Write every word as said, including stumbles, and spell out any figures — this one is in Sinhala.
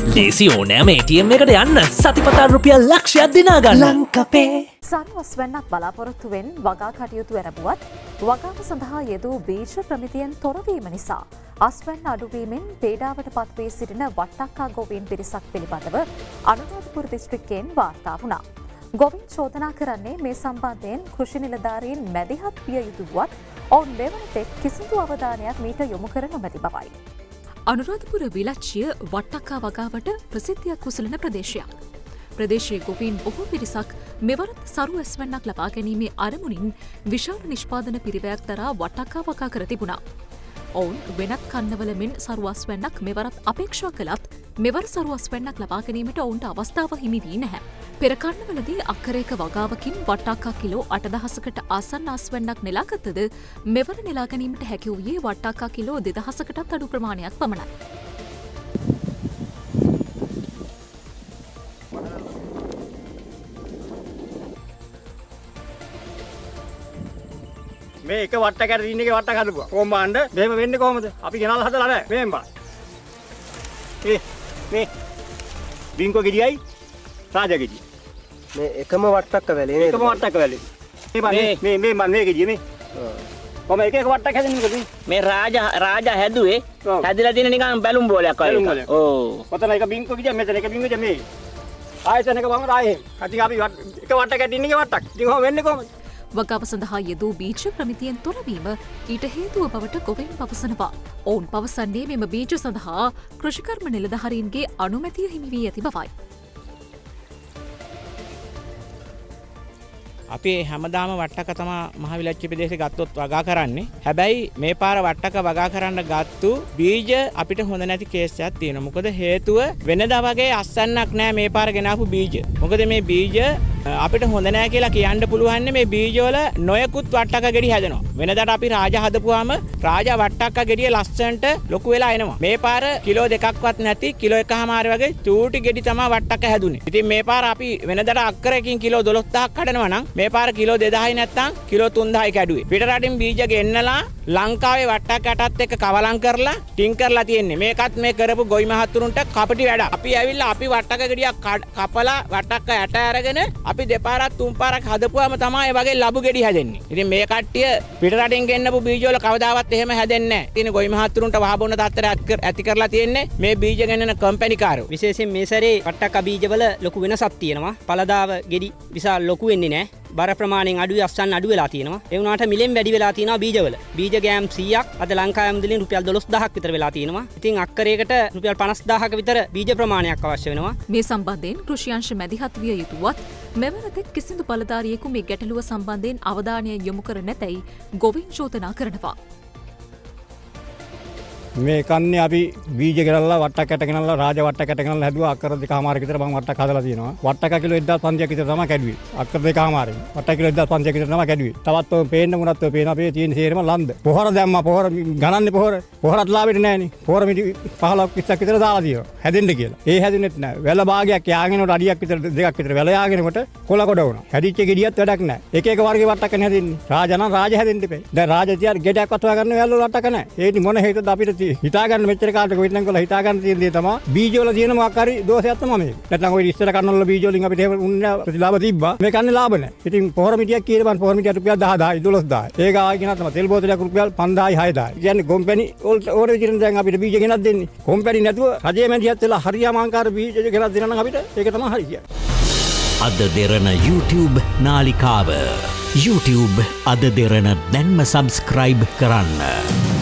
ලේසි ඕනෑම A T M එකට යන්න සතිපතා රුපියල් ලක්ෂයක් දිනා ගන්න. ලංකපේ සරුවස් වෙන්නක් බලාපොරොත්තුවෙන් වගා කටයුතු ඇරඹුවත් වගාව සඳහා යෙදූ බීජ ප්‍රමිතියෙන් තොරවීම නිසා අස්වැන්න අඩුවීමෙන් පීඩාවට පත්වී සිටින වට්ටක්කා ගොවීන් පිරිසක් පිළිබඳව අනුරාධපුර දිස්ත්‍රික්කයෙන් වාර්තා වුණා. ගොවීන් චෝදනා කරන්නේ මේ සම්බන්ධයෙන් කෘෂි නිලධාරීන් මැදිහත් විය යුතු වුවත් ඔවුන් මෙවන තෙක් කිසිදු අවධානයක් මීට යොමු කර නොමැති බවයි. අනුරාධපුර විලච්චිය වට්ටක්කා වගාවට ප්‍රසිද්ධියක් කුසලන ප්‍රදේශයක්. ප්‍රදේශයේ ගොවීන් බොහෝ පිරිසක් මෙවරත් සරු ඇස්වැන්නක් ලබා ගැනීමේ අරමුණින් විශාල නිෂ්පාදන පිරිවැයක් දරා වට්ටක්කා වගා කර තිබුණා. ඔවුන් වෙනත් කන්නවල මෙන් සරු අස්වැන්නක් මෙවරත් අපේක්ෂා කළත් මෙවර සරු අස්වැන්නක් ලබා ගැනීමට ඔවුන්ට අවස්ථාව හිමි වී නැහැ. පෙර කන්නවලදී අක්කරයක වගාවකින් වට්ටක්කා කිලෝ අටදහසකට ආසන්න අස්වැන්නක් නෙලාගත්තද මෙවර නෙලා ගැනීමට හැකි වූයේ වට්ටක්කා කිලෝ දෙදහසකටත් අඩු ප්‍රමාණයක් පමණයි. මේ එක වට්ටකට දින එකේ වට්ටක් හදපුවා. කොහොම බාන්න? මෙහෙම වෙන්නේ කොහමද? අපි ගෙනල්ලා හදලා නැහැ. මෙහෙම බා. මේ මේ බින්කෝ ගෙඩියයි රාජා ගෙඩිය. මේ එකම වට්ටක්ක වැලේ නේද? එකම වට්ටක්ක වැලේ. මේ මේ මේ මම මේ ගෙඩිය මේ. කොහොම එක එක වට්ටක් හැදෙන්නේ මොකද? මේ රාජා රාජා හැදුවේ හැදිලා තියෙන නිකන් බැලුම් බෝලයක් වගේ. ඕ. ඔතන එක බින්කෝ ගෙඩිය මෙතන එක බින්කෝ මේ. ආයතන එක වම ආයේ. අතින් අපි එක වට්ටක් දින එකේ වට්ටක්. ඉතින් කොහොම වෙන්නේ කොහමද? වගාව සඳහා යෙදූ බීජ ප්‍රමිතියෙන් තොරවීම ඊට හේතුව බවට ගොවීන් පවසනවා. ඔවුන් පවසන්නේ මෙම බීජ සඳහා කෘෂිකර්ම නිලධාරීන්ගේ අනුමැතිය හිමි වී ඇති බවයි. අපි හැමදාම වට්ටක තමා මහවිලච්චි ප්‍රදේශේ ගත්තොත් වගා කරන්නේ. හැබැයි මේ පාර වට්ටක වගා කරන්න ගත්තු බීජ අපිට හොඳ නැති කේස් එකක් තියෙනවා. මොකද හේතුව වෙනදා වගේ අස්සන්නක් නැහැ මේ පාර ගෙනාපු බීජ. මොකද මේ බීජ අපිට හොඳ නැහැ කියලා කියන්න පුළුවන් මේ බීජ වල නොයෙකුත් වට්ටක ගෙඩි හැදෙනවා. වෙනදාට අපි රාජා හදපුවාම රාජා වට්ටක්ක ගෙඩිය ලස්සනට ලොකු වෙලා එනවා. මේ පාර කිලෝ දෙකක්වත් නැති කිලෝ එකමාර වගේ චූටි ගෙඩි තමයි වට්ටක්ක හැදුනේ. ඉතින් මේ පාර අපි වෙනදාට අක්කරකින් කිලෝ දොළොස් දහසක් කඩනවා නම් මේ පාර කිලෝ දෙදහසයි නැත්තම් කිලෝ තුන්දහසයි කැඩුවේ. පිට රටින් බීජ ගෙන්නලා ලංකාවේ වට්ටක් යටත් එක්ක කවලම් කරලා ටින් කරලා තියෙන්නේ. මේකත් මේ කරපු ගොවි මහතුරුන්ට කපටි වැඩ. අපි ඇවිල්ලා අපි වට්ටක ගෙඩියක් කපලා වට්ටක්ක යට අරගෙන අපි දෙපාරක් තුන් පාරක් හදපුවාම තමයි ඒ වගේ ලබු ගෙඩි හැදෙන්නේ. ඉතින් මේ කට්ටිය පිට රටින් ගෙන්නපු බීජ වල කවදාවත් එහෙම හැදෙන්නේ නැහැ. ඉතින් ගොවි මහතුරුන්ට වහබොන්න තත්ත්වයක් ඇති කරලා තියෙන්නේ මේ බීජ ගෙන්නන කම්පැනි කාරෝ. විශේෂයෙන් මේ සැරේ වට්ටක්ක බීජ වල ලොකු වෙනසක් තියෙනවා. පළදාව ගෙඩි විශාල ලොකු වෙන්නේ නැහැ. බර ප්‍රමාණයෙන් අඩුයි අස්සන්න අඩු වෙලා තියෙනවා. ඒ වුණාට මිලෙන් වැඩි වෙලා තියෙනවා බීජවල. බීජ ගෑම් සීයක් අද ලංකාවේ මුදලින් රුපියල් දොළොස් දහසක් විතර වෙලා තියෙනවා. ඉතින් අක්කරයකට රුපියල් පනස් දහසක විතර බීජ ප්‍රමාණයක් අවශ්‍ය වෙනවා. මේ සම්බන්ධයෙන් කෘෂි අංශ මැදිහත් විය යුතුවත් මෙවරතෙක් කිසිදු බලධාරියෙකු මේ ගැටලුව සම්බන්ධයෙන් අවධානය යොමු කර නැතැයි ගොවීන් චෝදනා කරනවා. මේ කන්නේ අපි බීජ ගෙනල්ලා වට්ටක්කට ගෙනල්ලා රාජ වට්ටක්කට ගෙනල්ලා හැදුවා අක්කර දෙකමාරක විතර මම වට්ටක් හදලා තියෙනවා. වට්ටක කිලෝ එක්දාස් පන්සියයක් විතර තමයි කැඩුවේ. අක්කර දෙකමාරෙන්. වට්ටක කිලෝ එක්දාස් පන්සියයක් විතර තමයි කැඩුවේ. තවත් ඔය පේන්න මුණත් ඔය පේන අපේ තියෙන සේරම ලන්ද. පොහොර දැම්මා පොහොර ගණන්නේ පොහොර. පොහොරත් ලාභෙට නෑනේ. පොහොර මිටි පහළොක් විස්සක් විතර දාලා තියෙනවා. හැදෙන්න කියලා. ඒ හැදුනෙත් නෑ. වැල භාගයක් යාගෙනට අඩියක් විතර දෙකක් විතර වැල යාගෙනකොට කොළ කොට වුණා. හැදිච්ච ගෙඩියත් වැඩක් නෑ. එක එක වර්ගේ වට්ටක් නේ හැදෙන්නේ. රාජ නම් රාජ හැදෙන්න එපේ. දැන් රාජ තියාර ගෙඩයක් වටවා ගන්න වැල්ල වට්ටක නෑ. ඒ මොන හේතුවද අපිට හිතා ගන්න මෙච්චර කාලෙක කොහෙන්ද කියලා හිතා ගන්න තියෙන දේ තමයි බීජ වල තියෙන මොකක් හරි දෝෂයක් තමයි මේක. නැත්නම් ඔය ඉස්සර කන්නවල බීජ වලින් අපිට එහෙම උන්නේ ප්‍රතිලාභ තිබ්බා. මේ කන්නේ ලාභ නැහැ. ඉතින් පොහොර මිටියක් කීයද බං පොහොර මිටියක් රුපියල් දහදාහයි දොළොස් දාහයි. ඒක ආයි කියනවා තමයි තෙල් බෝතලයක් රුපියල් පන්දාහයි හයදාහයි. කියන්නේ කොම්පැනි වලට ඕනේ විදිහට දැන් අපිට බීජ ගෙනත් දෙන්නේ. කොම්පැනි නැතුව රජයේ මැදිහත් වෙලා හරියාමාංකාර බීජ ගෙනත් දෙනවා නම් අපිට ඒක තමයි හරි කියන්නේ. අද දෙරණ YouTube නාලිකාව YouTube අද දෙරණ දැන්ම සබස්ක්‍රයිබ් කරන්න.